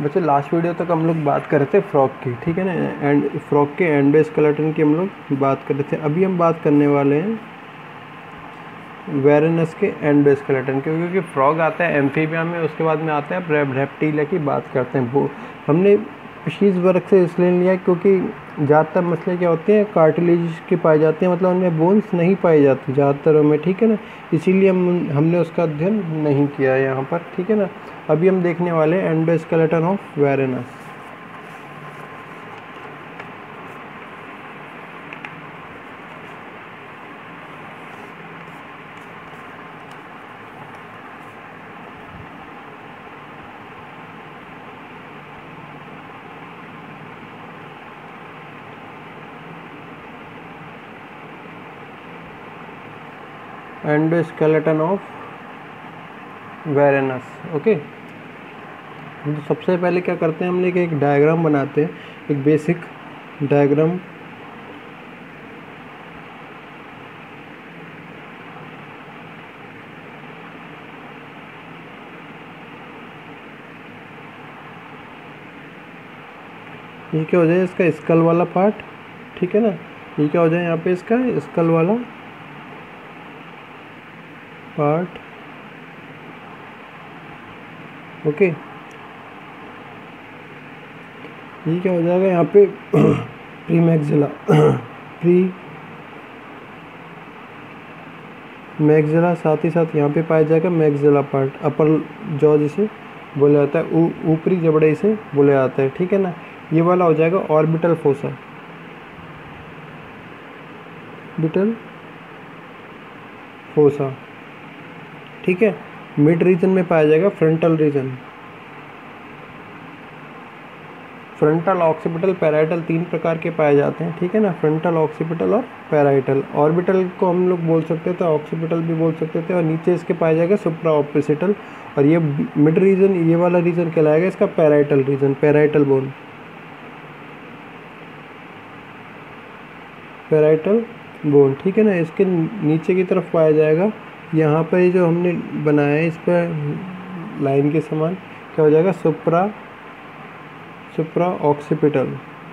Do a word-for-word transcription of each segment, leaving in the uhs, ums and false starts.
बच्चे last video तक हम लोग बात कर रहे थे फ्रॉग की, ठीक है ना, एंड फ्रॉग के एंडोस्केलेटन की हम लोग बात कर रहे थे। अभी हम बात करने वाले हैं वेरेनस के एंडोस्केलेटन के, क्योंकि फ्रॉग आता है एम्फीबिया में, उसके बाद में आता है रेप्टिलिया की बात करते हैं। वो हमने फिशीज वर्ग से इसलिए लिया क्योंकि ज़्यादातर मछलियाँ क्या होती हैं कार्टिलेज की पाई जाती हैं, मतलब उनमें बोन्स नहीं पाई जाती ज़्यादातर में, ठीक है ना, इसीलिए हम हमने उसका अध्ययन नहीं किया है यहाँ पर, ठीक है ना। अभी हम देखने वाले हैं endoskeleton of varanus. Endoskeleton of varanus, okay. तो सबसे पहले क्या करते हैं हम लोग एक डायग्राम बनाते हैं, एक बेसिक डायग्राम। ये क्या हो जाए इसका स्कल वाला पार्ट, ठीक है ना, ये क्या हो जाए यहाँ पे इसका स्कल वाला पार्ट, ओके। ये क्या हो जाएगा यहाँ पे प्री मैक्सिला प्री मैक्सिला, साथ ही साथ यहाँ पे पाया जाएगा मैक्सिला पार्ट, अपर जॉ जिसे बोला जाता है, ऊपरी जबड़े इसे बोला जाता है, ठीक है ना। ये वाला हो जाएगा ऑर्बिटल फोसा, ऑर्बिटल फोसा, ठीक है। मिड रीजन में पाया जाएगा frontal region, frontal, occipital, parietal, तीन प्रकार के पाए जाते हैं, ठीक है ना, फ्रंटल, ऑक्सीपिटल और पैराइटल। ऑर्बिटल को हम लोग बोल सकते थे, ऑक्सीपिटल भी बोल सकते थे, और नीचे इसके पाया जाएगा सुप्रा ऑक्सीपिटल, और ये मिड रीजन, ये वाला रीजन कहलाएगा इसका parietal region, parietal bone, parietal bone, ठीक है ना। इसके नीचे की तरफ पाया जाएगा, यहाँ पर ये जो हमने बनाया है इस पर लाइन के समान क्या हो जाएगा सुप्रा सुप्रा ऑक्सीपिटल,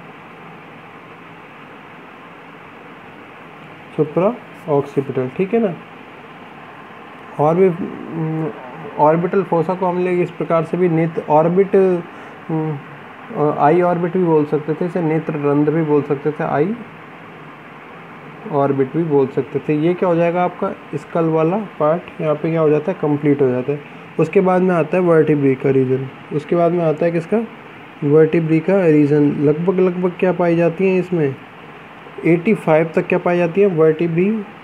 सुप्रा ऑक्सीपिटल, ठीक है ना। और भी ऑर्बिटल फोसा को हम लोग इस प्रकार से भी नेत्र ऑर्बिट, आई ऑर्बिट भी बोल सकते थे, इसे नेत्र रंध्र भी बोल सकते थे, आई ऑर्बिट भी बोल सकते थे। ये क्या हो जाएगा आपका स्कल वाला पार्ट, यहाँ पे क्या हो जाता है कंप्लीट हो जाता है। उसके बाद में आता है वर्टिब्री का रीजन, उसके बाद में आता है किसका वर्टिब्री का रीजन। लगभग लगभग क्या पाई जाती हैं इसमें पचासी तक क्या पाई जाती है वर्टिब्री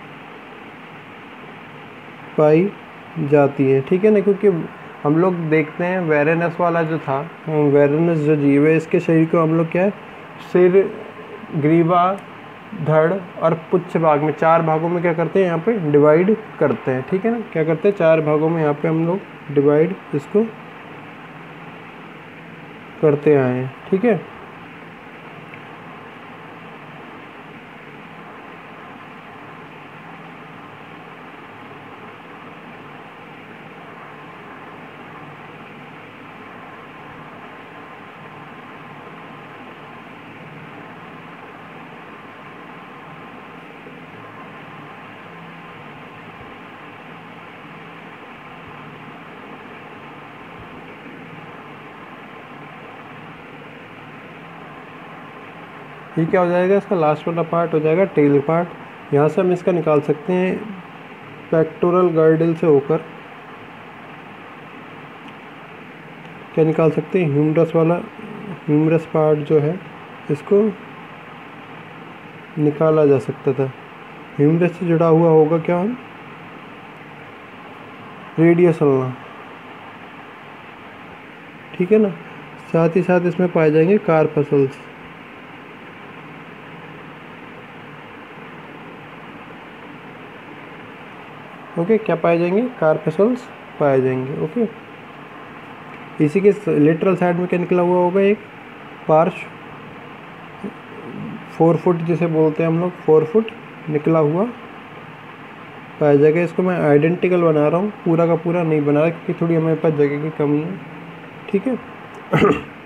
पाई जाती है, ठीक है ना। क्योंकि हम लोग देखते हैं वेरेनस वाला जो था, वेरेनस जो जीव है, इसके शरीर को हम लोग क्या है सिर, ग्रीवा, धड़ और पुच्छ भाग में, चार भागों में क्या करते हैं यहाँ पे डिवाइड करते हैं, ठीक है ना। क्या करते हैं चार भागों में यहाँ पे हम लोग डिवाइड इसको करते आए हैं, ठीक है। ये क्या हो जाएगा इसका लास्ट वाला पार्ट हो जाएगा टेल पार्ट। यहाँ से हम इसका निकाल सकते हैं पेक्टोरल गर्डल से होकर क्या निकाल सकते हैं ह्यूमरस वाला, ह्यूमरस पार्ट जो है इसको निकाला जा सकता था। ह्यूमरस से जुड़ा हुआ होगा क्या हम रेडियस अल्ना, ठीक है ना। साथ ही साथ इसमें पाए जाएंगे कार्पसल्स, ओके क्या पाए जाएंगे कार्पेसल्स पाए जाएंगे, ओके। इसी के लेटरल साइड में क्या निकला हुआ होगा एक पार्श्व फोर फुट जिसे बोलते हैं हम लोग, फोर फुट निकला हुआ पाया जाएगा। इसको मैं आइडेंटिकल बना रहा हूँ, पूरा का पूरा नहीं बना रहा क्योंकि थोड़ी हमारे पास जगह की कमी है, ठीक है।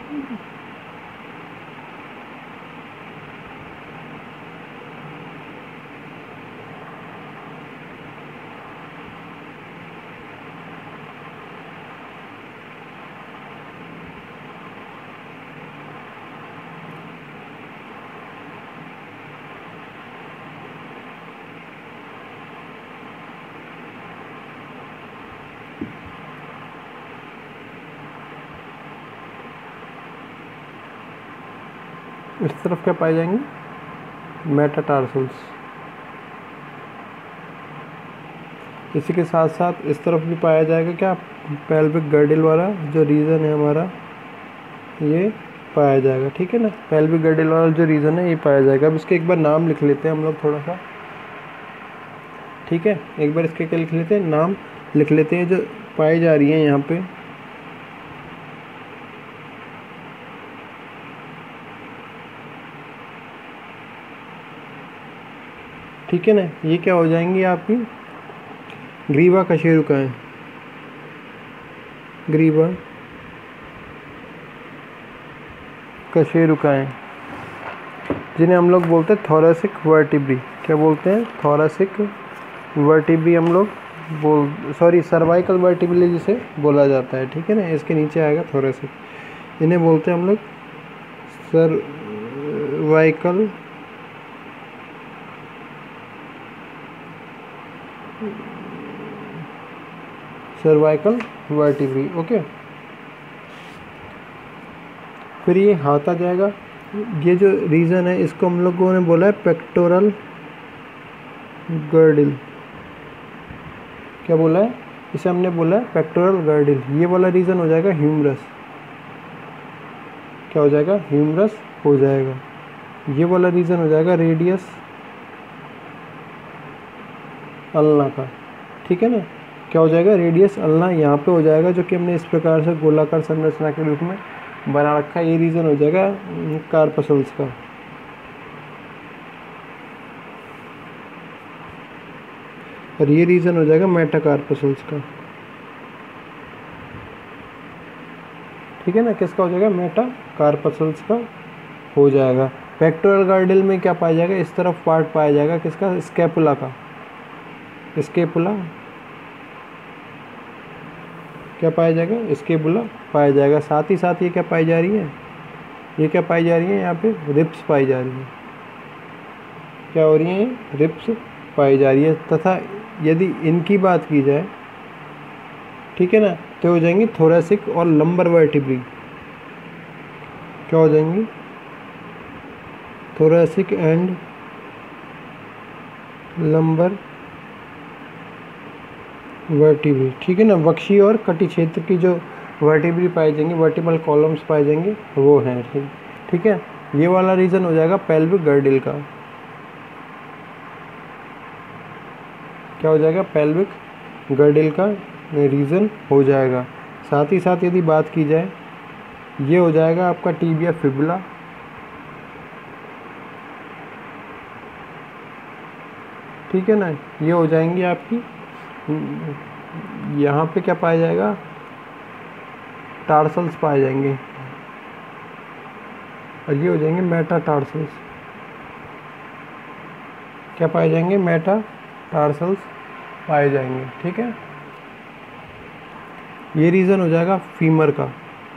इस तरफ क्या पाए जाएंगे, मेटाटार्सल्स। इसी के साथ साथ इस तरफ भी पाया जाएगा क्या, पेल्विक गर्डल वाला जो रीजन है हमारा ये पाया जाएगा। ठीक है ना, पेल्विक गर्डल वाला जो रीजन है ये पाया जाएगा। अब इसके एक बार नाम लिख लेते हैं हम लोग थोड़ा सा। ठीक है, एक बार इसके क्या लिख लेते हैं, नाम लिख लेते हैं जो पाई जा रही है यहाँ पे। ठीक है ना, ये क्या हो जाएंगी आपकी ग्रीवा कशेरुकाएं, ग्रीवा कशेरुकाएं जिन्हें हम लोग बोलते हैं थोरेसिक वर्टिब्री। क्या बोलते हैं, थोरेसिक वर्टिब्री हम लोग बोल सॉरी सर्वाइकल वर्टिब्री जिसे बोला जाता है। ठीक है ना, इसके नीचे आएगा थोरेसिक, इन्हें बोलते हैं हम लोग सर्वाइकल सर्वाइकल वर्टिब्री। ओके, फिर ये हाथ आ जाएगा। ये जो रीजन है इसको हम लोगों ने बोला है पेक्टोरल गर्डिल। क्या बोला है, इसे हमने बोला है पेक्टोरल गर्डिल। ये वाला रीजन हो जाएगा ह्यूमरस। क्या हो जाएगा, ह्यूमरस हो जाएगा। ये वाला रीजन हो जाएगा रेडियस अल्ना का। ठीक है ना, क्या हो जाएगा, रेडियस अल्ना यहाँ पे हो जाएगा, जो कि हमने इस प्रकार से गोलाकार संरचना के रूप में बना रखा है। ये रीजन हो जाएगा कार्पसल्स का। और ये रीजन हो जाएगा मेटाकार्पसल्स का। ठीक है ना, किसका हो जाएगा, मेटाकार्पसल्स का हो जाएगा। पेक्टोरल गर्डिल में क्या पाया जाएगा, इस तरफ पार्ट पाया जाएगा किसका, स्कैपुला का। स्कैपुला क्या पाया जाएगा, स्कैपुला पाया जाएगा। साथ ही साथ ये क्या पाई जा रही है, ये क्या पाई जा रही है, यहाँ पे रिप्स पाई जा रही है। क्या हो रही है, रिप्स पाई जा रही है। तथा यदि इनकी बात की जाए, ठीक है ना, तो हो जाएंगी थोरेसिक और लंबर वर्टिब्री। क्या हो जाएंगी, थोरेसिक एंड लंबर वर्टिब्री। ठीक है ना, वक्षीय और कटी क्षेत्र की जो वर्टिब्री पाई जाएंगी, वर्टिबल कॉलम्स पाए जाएंगे, वो हैं। ठीक ठीक है, ये वाला रीजन हो जाएगा पेल्विक गर्डिल का। क्या हो जाएगा, पेल्विक गर्डिल का रीजन हो जाएगा। साथ ही साथ यदि बात की जाए, ये हो जाएगा आपका टीबिया फिबुला। ठीक है ना, ये हो जाएंगी आपकी, यहाँ पे क्या पाया जाएगा, टार्सल्स पाए जाएंगे। और ये हो जाएंगे मेटाटार्सल्स। क्या पाए जाएंगे, मेटाटार्सल्स पाए जाएंगे। ठीक है, ये रीजन हो जाएगा फीमर का,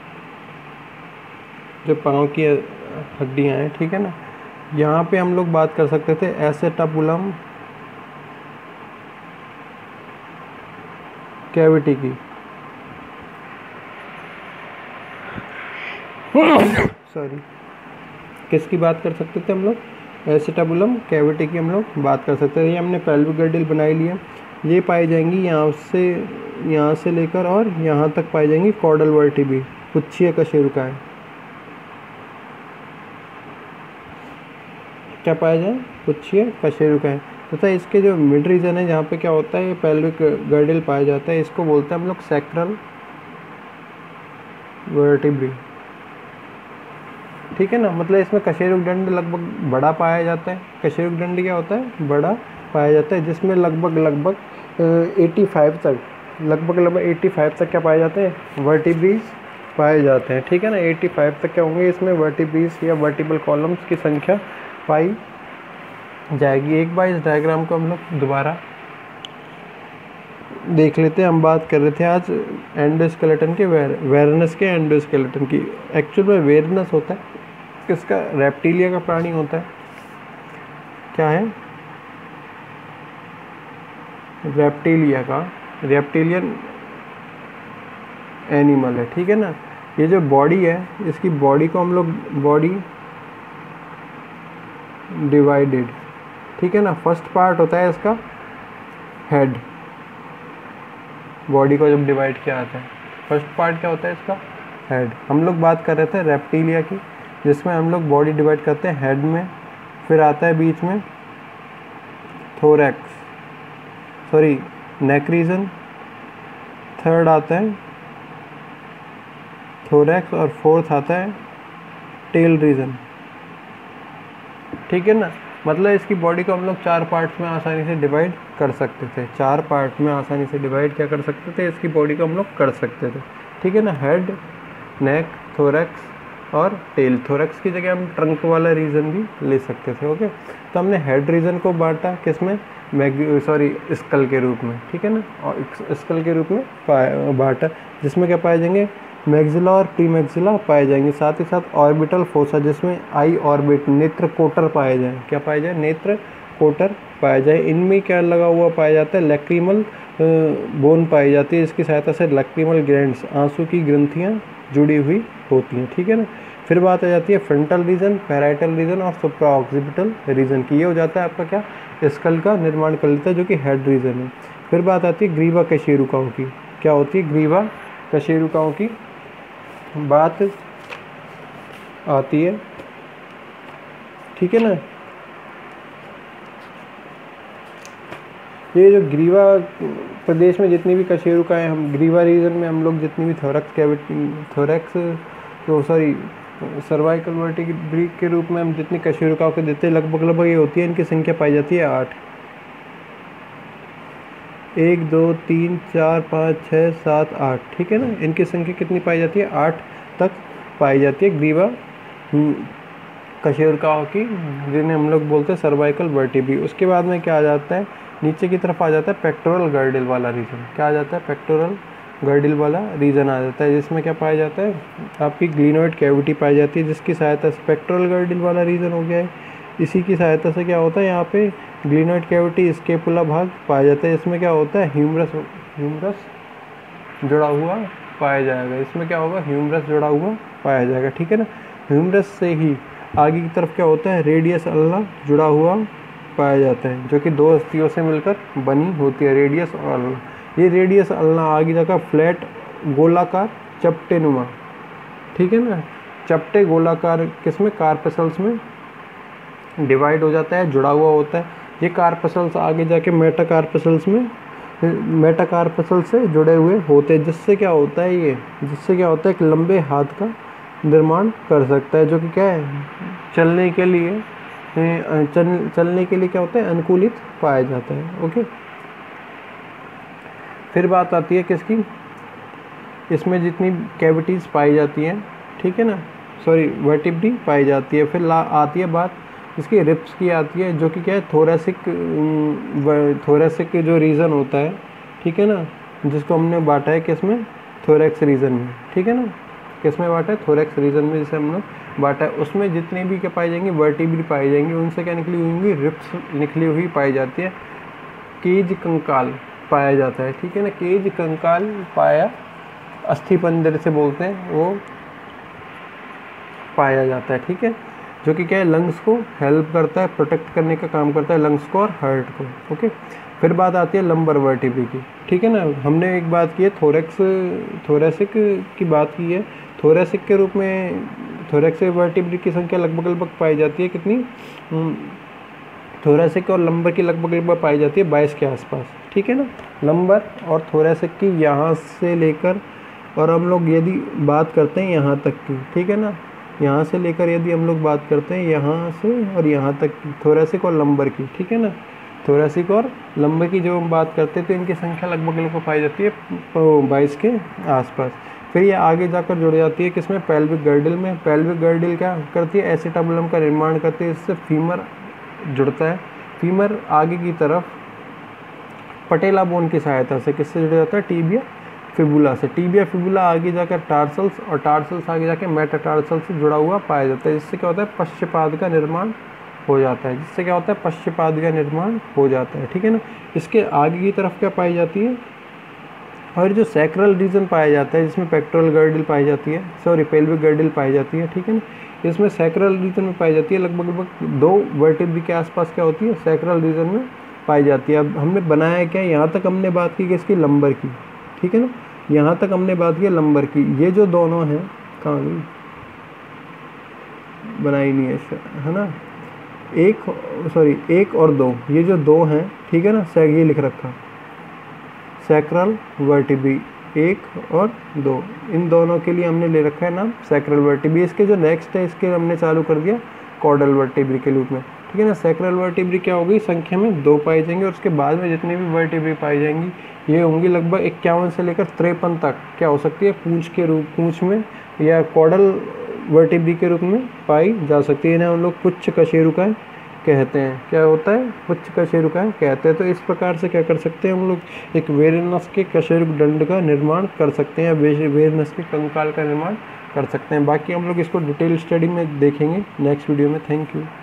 जो पाँव की हड्डियाँ हैं। ठीक है ना, यहाँ पे हम लोग बात कर सकते थे एसेटाबुलम कैविटी की, सॉरी किसकी बात कर सकते थे हम लोग, एसेटाबुलम कैविटी की हम लोग बात कर सकते थे। ये हमने पेल्विक गर्डिल बनाई लिया। ये पाई जाएंगी यहाँ से यहाँ से लेकर और यहाँ तक पाई जाएंगी कॉर्डल वर्टिब्री, पुच्छीय कशेरुकाएं। क्या पाया जाए, पुच्छीय कशेरुकाएं। तथा इसके जो मिड रीजन है जहाँ पे क्या होता है, ये पेल्विक गर्डिल पाया जाता है, इसको बोलते हैं हम लोग सैक्रल वर्टिब्री। ठीक है ना, मतलब इसमें कशेरुक दंड लगभग बड़ा पाया जाता है। कशेरुक दंड क्या होता है, बड़ा पाया जाता है, जिसमें लगभग लगभग पचासी तक लगभग लगभग पचासी तक क्या पाए जाते हैं, वर्टिब्रीज पाए जाते हैं, ठीक है ना। पचासी तक क्या होंगे इसमें वर्टिब्रेस या वर्टिबल कॉलम्स की संख्या पाई जाएगी। एक बार इस डायग्राम को हम लोग दोबारा देख लेते हैं। हम बात कर रहे थे आज एंडोस्केलेटन के वेर वेरनस के एंडोस्केलेटन की। एक्चुअल में वेरनस होता है किसका, रेप्टिलिया का प्राणी होता है। क्या है, रेप्टिलिया का, रेप्टिलियन एनिमल है, ठीक है ना। ये जो बॉडी है, इसकी बॉडी को हम लोग बॉडी डिवाइडेड, ठीक है ना। फर्स्ट पार्ट होता है इसका हेड, बॉडी को जब डिवाइड किया जाता है फर्स्ट पार्ट क्या होता है इसका, हेड। हम लोग बात कर रहे थे रेप्टिलिया की, जिसमें हम लोग बॉडी डिवाइड करते हैं हेड में, फिर आता है बीच में thorax, sorry neck region, third आता है थोरैक्स और फोर्थ आता है टेल रीजन, ठीक है ना। मतलब इसकी बॉडी को हम लोग चार पार्ट्स में आसानी से डिवाइड कर सकते थे, चार पार्ट में आसानी से डिवाइड क्या कर सकते थे, इसकी बॉडी को हम लोग कर सकते थे, ठीक है ना। हेड, नेक, थोरैक्स और टेल। थोरैक्स की जगह हम ट्रंक वाला रीजन भी ले सकते थे, ओके। तो हमने हेड रीजन को बांटा किस में, मैग सॉरी स्कल के रूप में, ठीक है ना, और स्कल के रूप में बांटा, जिसमें क्या पाए जाएंगे, मैग्जिला और प्री मैग्जिला पाए जाएंगे। साथ ही साथ ऑर्बिटल फोसा, जिसमें आई ऑर्बिट, नेत्र कोटर पाए जाए, क्या पाए जाए, नेत्र कोटर पाए जाए। इनमें क्या लगा हुआ पाया जाता है, लैक्रिमल बोन पाई जाती है, इसकी सहायता से लैक्रिमल ग्लैंड्स, आंसू की ग्रंथियां जुड़ी हुई होती हैं, ठीक है ना। फिर बात आ जाती है फ्रंटल रीजन, पैराइटल रीजन और सुप्रा ऑक्सीपिटल रीजन की। ये हो जाता है आपका क्या, स्कल का निर्माण कर लेता है, जो कि हेड रीजन है। फिर बात आती है ग्रीवा कशेरुकाओं की। क्या होती है, ग्रीवा कशेरुकाओं की बात आती है, ठीक है ना। ये जो ग्रीवा प्रदेश में जितनी भी कशेरुकाएँ, हम ग्रीवा रीजन में हम लोग जितनी भी थोरैक्स कैविटी, थोरैक्स तो सॉरी सर्वाइकल वर्टिब्री के रूप में हम जितनी कशेरुकाओं को देते हैं, लगभग लगभग ये होती है, इनकी संख्या पाई जाती है आठ। एक दो तीन चार पाँच छः सात आठ, ठीक है ना। इनकी संख्या कितनी पाई जाती है, आठ तक पाई जाती है ग्रीवा कशेरुकाओं की, जिन्हें हम लोग बोलते हैं सर्वाइकल वर्टिब्री। उसके बाद में क्या आ जाता है, नीचे की तरफ आ जाता है पेक्टोरल गर्डिल वाला रीजन। क्या आ जाता है, पेक्टोरल गर्डिल वाला रीजन आ जाता है, जिसमें क्या पाया जाता है, आपकी ग्लिनोइड कैविटी पाई जाती है, जिसकी सहायता से पेक्टोरल गर्डिल वाला रीजन हो गया है। इसी की सहायता से क्या होता है, यहाँ पे ग्लिनोइड कैविटी स्केपुला भाग पाया जाता है। इसमें क्या होता है, ह्यूमरस ह्यूमरस जुड़ा हुआ पाया जाएगा। इसमें क्या होगा, ह्यूमरस जुड़ा हुआ पाया जाएगा, ठीक है ना। ह्यूमरस से ही आगे की तरफ क्या होता है, रेडियस अल्ना जुड़ा हुआ पाया जाता है, जो कि दो अस्थियों से मिलकर बनी होती है, रेडियस और अल्ना। ये रेडियस अल्ना आगे जाकर फ्लैट गोलाकार चपटे नुमा, ठीक है ना, चपटे गोलाकार किसमें, कार्पेसल्स में डिवाइड हो जाता है, जुड़ा हुआ होता है। ये कार्पेसल्स आगे जाके मेटाकार्पेसल्स में, मेटाकार्पेसल से जुड़े हुए होते हैं, जिससे क्या होता है, ये जिससे क्या होता है, एक लंबे हाथ का निर्माण कर सकता है, जो कि क्या है, चलने के लिए चल, चलने के लिए क्या होता है, अनुकूलित पाया जाता है, ओके। फिर बात आती है किसकी, इसमें जितनी कैविटीज़ पाई जाती हैं, ठीक है ना, सॉरी वर्टिब्री पाई जाती है। फिर ला आती है बात इसकी रिप्स की आती है, जो कि क्या है, थोरैसिक थोरैसिक जो रीजन होता है, ठीक है ना, जिसको हमने बांटा है किसमें, थोरैक्स रीजन में, ठीक है ना। किसमें बांटा है, थोरैक्स रीजन में, जिसे हम लोग बांटा है, उसमें जितनी भी क्या पाई जाएंगी, वर्टिब्री पाई जाएंगी, उनसे क्या निकली हुई होंगी, रिप्स निकली हुई पाई जाती है। केज कंकाल पाया जाता है, ठीक है ना, केज कंकाल पाया, अस्थि पंजर से बोलते हैं, वो पाया जाता है, ठीक है, जो कि क्या है, लंग्स को हेल्प करता है, प्रोटेक्ट करने का काम करता है, लंग्स को और हार्ट को, ओके। फिर बात आती है लंबर वर्टिब्री की, ठीक है ना। हमने एक बात की है, थोरैक्स थोरैसिक की बात की है। थोरैसिक के रूप में थोरैक्स वर्टिब्री की संख्या लगभग लगभग पाई जाती है कितनी, थोरैसिक और लंबर की लगभग लगभग पाई जाती है बाईस के आसपास, ठीक है ना। लंबर और थोरैसिक की यहाँ से लेकर, और हम लोग यदि बात करते हैं यहाँ तक की, ठीक है ना, यहाँ से लेकर यदि हम लोग बात करते हैं यहाँ से और यहाँ तक की, थोरैसिक और लंबर की, ठीक है ना, थोरैसिक और लंबर की जो हम बात करते हैं, तो इनकी संख्या लगभग लगभग पाई जाती है बाईस के आसपास। फिर ये आगे जाकर जुड़ जाती है किसमें, पेल्विक गर्डल में। पेल्विक गर्डल क्या करती है, एसिटाबुलम का निर्माण करती है, इससे फीमर जुड़ता है। फीमर आगे की तरफ पटेला बोन की सहायता से किससे जुड़ जाता है, टीबिया फिबुला से। टीबिया फिबुला आगे जाकर टार्सल्स, और टार्सल्स आगे जाकर मेटाटार्सल से जुड़ा हुआ पाया जाता है, जिससे क्या होता है, पश्चपाद का निर्माण हो जाता है। जिससे क्या होता है, पश्चपाद का निर्माण हो जाता है, ठीक है ना। इसके आगे की तरफ क्या पाई जाती है, और जो सैक्रल रीजन पाया जाता है जिसमें पेक्टोरल गर्डल पाई जाती है, सॉरी पेल्विक गर्डल पाई जाती है, ठीक है ना। इसमें सैक्रल रीजन में पाई जाती है, लगभग लगभग दो वर्टेब्री के आसपास क्या होती है, सैक्रल रीजन में पाई जाती है। अब हमने बनाया क्या, यहाँ तक हमने बात की किसकी, लंबर की, ठीक है ना। यहाँ तक हमने बात की लंबर की। ये जो दोनों हैं, कहाँ गई, बनाई नहीं है, है ना, एक सॉरी एक और दो, ये जो दो हैं, ठीक है ना, ये लिख रखा सैक्रल वर्टिब्री, एक और दो, इन दोनों के लिए हमने ले रखा है नाम सैक्रल वर्टिब्री। इसके जो नेक्स्ट है, इसके हमने चालू कर दिया कॉर्डल वर्टिब्री के रूप में, ठीक है ना। सैक्रल वर्टिब्री क्या होगी, संख्या में दो पाई जाएंगी, और उसके बाद में जितनी भी वर्टिब्री पाई जाएंगी ये होंगी लगभग इक्यावन से लेकर तिरपन तक क्या हो सकती है, पूंछ के रूप पूंछ में या कॉर्डल वर्टिब्री के रूप में पाई जा सकती है। इन्हें हम लोग पुच्छ कशेरुकाएं कहते हैं। क्या होता है, पुच्छ कशेरुकाएं कहते हैं। तो इस प्रकार से क्या कर सकते हैं हम लोग, एक वेरिनस के कशेरुक दंड का निर्माण कर सकते हैं, वेरिनस के कंकाल का निर्माण कर सकते हैं। बाकी हम लोग इसको डिटेल स्टडी में देखेंगे नेक्स्ट वीडियो में। Thank you.